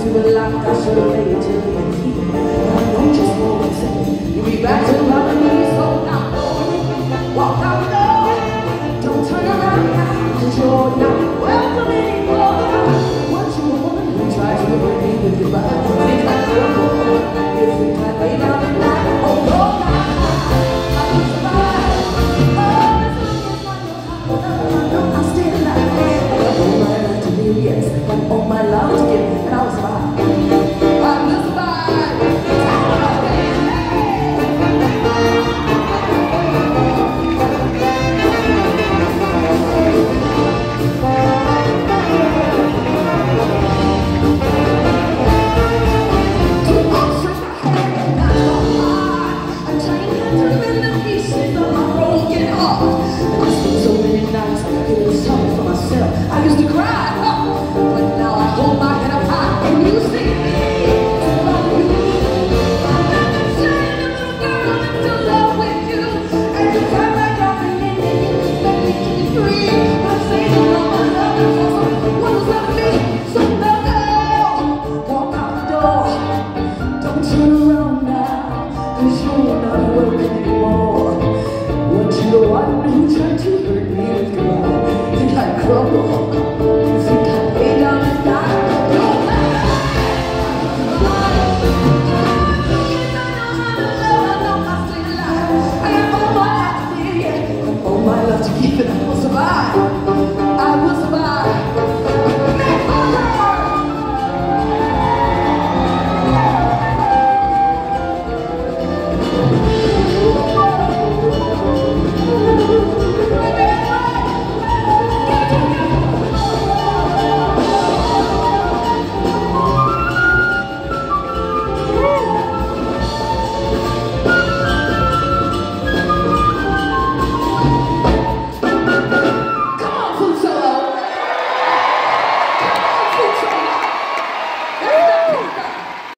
to a lock, I should have made it to the key. But I know just for a second, you'll be back to loving me, so now walk out the door. Don't turn around now, cause you're not welcome anymore. What you want, you try to bring me with your body. Think like you're a boy, you think like way down the night. Oh, no, I can survive. Oh, as long as I know I'm still alive. I don't mind to live, yes, but all my love to give, and I'll survive.